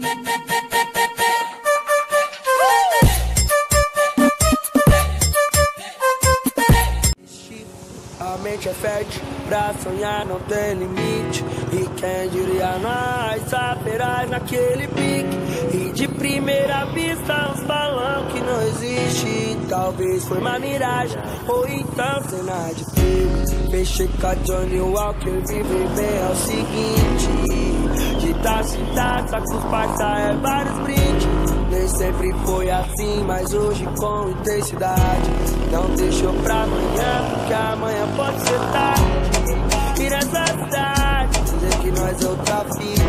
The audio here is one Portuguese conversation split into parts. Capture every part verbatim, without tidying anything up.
A mente é fértil, pra sonhar não tem limite. E quem diria nós, saberás naquele pique. E de primeira vista uns falam que não existe. Talvez foi uma miragem, ou então cena de filme. Fechei com a Johnny Walker, viver bem é o seguinte. De taça em taça, com os parça é vários brindes. Nem sempre foi assim, mas hoje com intensidade. Não deixou pra amanhã, porque amanhã pode ser tarde. E nessa cidade, dizer que nós é outra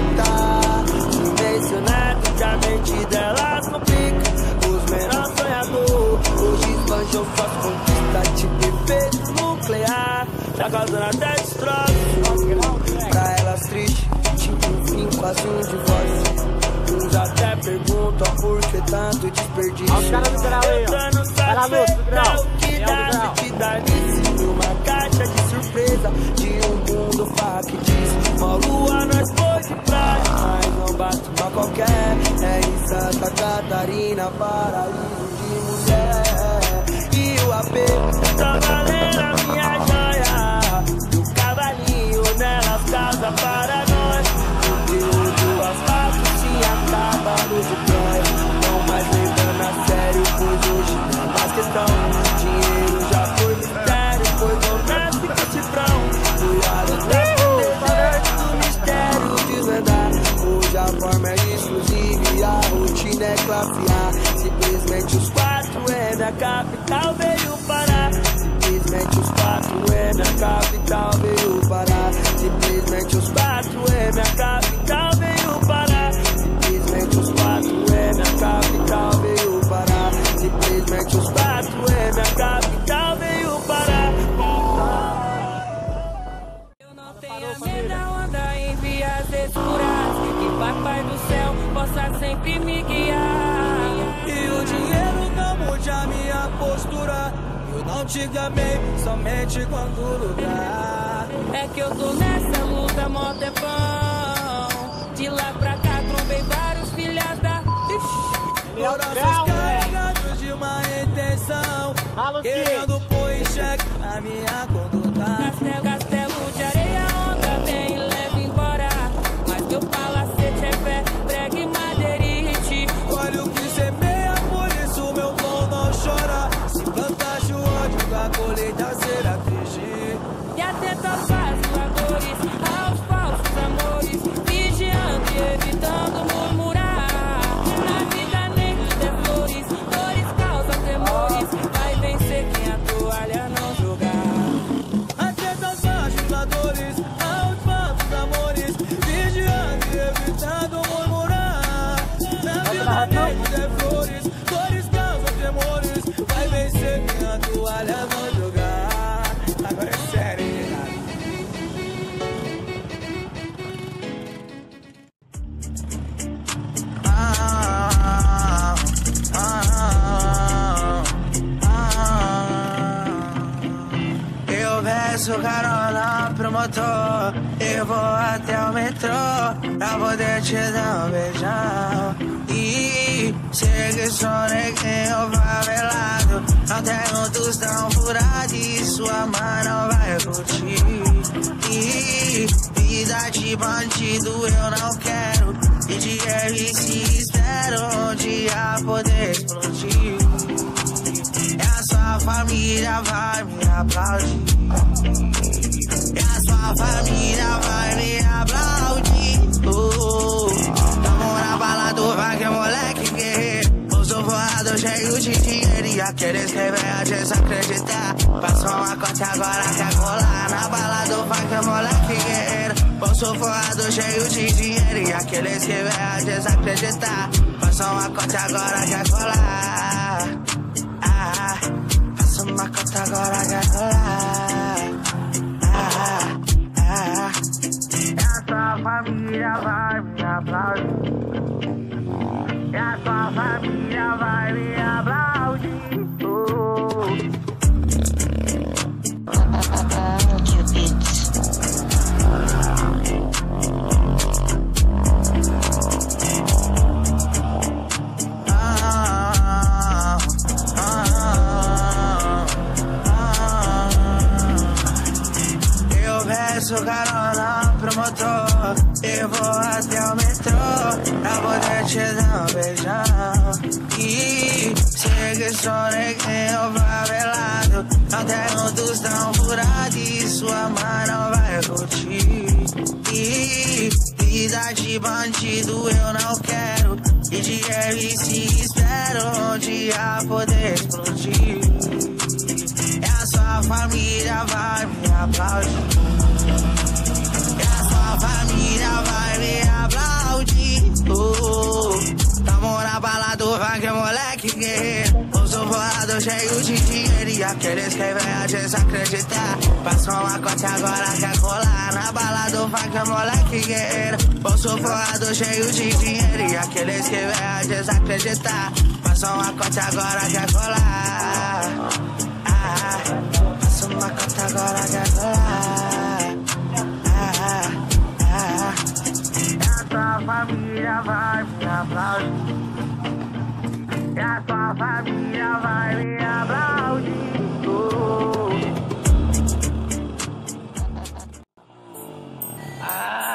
fita. Se mencionado que a mente delas complica. Os menores sonhadores, hoje esbanjam suas conquistas. Tipo efeito nuclear, tá causando até destroço. Pra elas triste, tipo um fim, quase um divórcio. Uns até perguntam por que tanto desperdício. Os caras do grau aí, ó. Não sabe até o que dá, se te dá nisso. Uma caixa de surpresa de um mundo factício. Uma lua nós foi de praia, mas não bate pra qualquer. É em Santa Catarina, paraíso de mulher. E o A P tá valendo a minha joia. E o cavalinho nelas casa para nós. Porque hoje o asfalto se acaba no de praia. Não mais levando a sério, pois hoje não é mais questão. Dinheiro já foi mistério, pois não nasce com cifrão. Cuidado pra poder do mistério desvendar. Hoje a forma é exclusiva e a rotina é classe A. Simplesmente os quatro é minha capital, veio parar. Simplesmente os quatro é minha capital, veio parar. Simplesmente os quatro é minha capital, veio parar. Simplesmente os quatro é minha capital, veio parar. Simplesmente os quatro é minha capital, veio parar. Eu não tenho medo da onda em vias escuras. Que papai do céu possa sempre me guiar. E o dinheiro não mude a minha postura. Eu não te amei somente quando lutar. É que eu tô nessa luta mó tempão. De lá pra cá trombei vários filhas da... Corações carregados de má intenção, querendo pôr em xeque a minha conduta. Castelo, castelo de areia, onda vem e leva embora. Mas meu palacete é fé, prega e madeirite. Olha o que semeia, por isso meu pão não chora. Se plantaste o ódio, a colheita será triste. E atenta aos vaciladores, aos falsos amores, vigiando e evitando murmurar. Na vida nem tudo é flores, dores causam temores. Vai vencer quem a toalha não jogar. Atenta aos vaciladores, aos falsos amores, vigiando e evitando murmurar. Na vida nem tudo é flores, dores causam temores. Vai vencer quem a toalha não jogar. Agora é sério, ligado? Ah, ah, ah, ah. Eu peço carona pro motor, eu vou até o metrô pra poder te dar um beijão. E sei que sou neguinho favelado, não tenho tostão furado e sua mãe não vai curtir. E vida de bandido eu não quero, e de R C espero um dia poder explodir. E a sua família vai me aplaudir, e a sua família vai me aplaudir. Oh, tamo na balada, vai que é moleque guerreiro. Eu sou voado, cheio de dinheiro, e aqueles que vem a desacreditar. Passou uma corte agora quer colar. Na balada, vai que é moleque guerreiro. Eu sou voado, cheio de dinheiro, e aqueles que vem a desacreditar. Passou uma corte agora quer colar. Ah, passou uma corte agora quer colar. Ah, ah, e a sua família vai me aplaudir, e a sua família vai me aplaudir. Oh. te dar um beijão. E sei que sou neguinho favelado, não tenho tostão furado e sua mãe não vai curtir. E vida de bandido eu não quero, e de R C espero um dia poder explodir. E a sua família vai me aplaudir, e a sua família vai me aplaudir. Oh, tamo na balada, funk, moleque guerreiro. Eu sou forrado, cheio de dinheiro, e aqueles que vêm a desacreditar passam uma corte agora quer colar. Na balada, funk, moleque guerreiro. Eu sou forrado, cheio de dinheiro, e aqueles que vêm a desacreditar passam uma corte agora quer colar. Ah, passam uma corte agora quer colar. Ah, ah, e a tua família vai me aplaudir, e a tua família vai me aplaudir. Oh. Ah.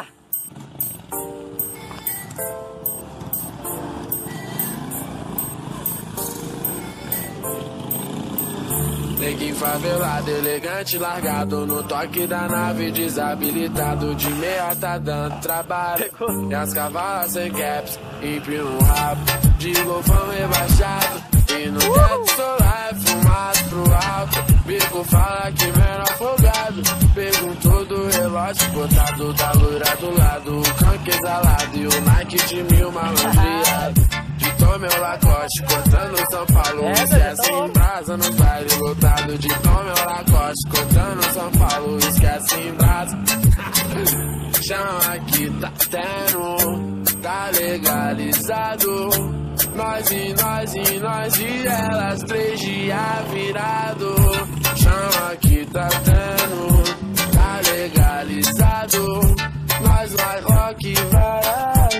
Neguinho favelado, elegante, largado no toque da nave, desabilitado de meia tá dando trabalho. E as cavalas sem caps, empina um rabo de golfão rebaixado, e no teto solar é fumado pro alto. Bico fala que menor afogado, perguntou do relógio botado da loira do lado, o canque exalado e o Nike de mil malandreado. De Tom meu Lacoste, cortando São Paulo, esquece em brasa no baile lotado. De Tom meu Lacoste, cortando São Paulo, esquece em brasa. Chama que tá tendo, tá legalizado. Nós e nós e nós e elas, três dias virado. Chama que tá tendo, tá legalizado. Nós vai rock várias.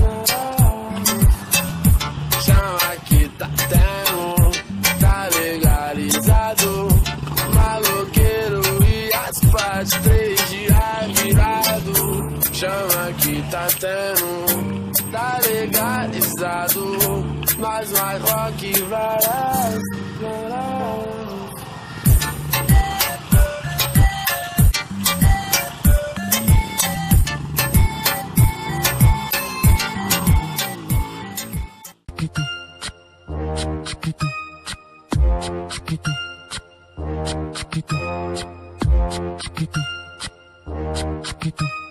Chama que tá tendo, tá legalizado. Maloqueiro e asfalto, três dias virado. Chama que tá tendo, tá legalizado. Nós vai rock várias. Chiquito, chiquito, chiquito, chiquito.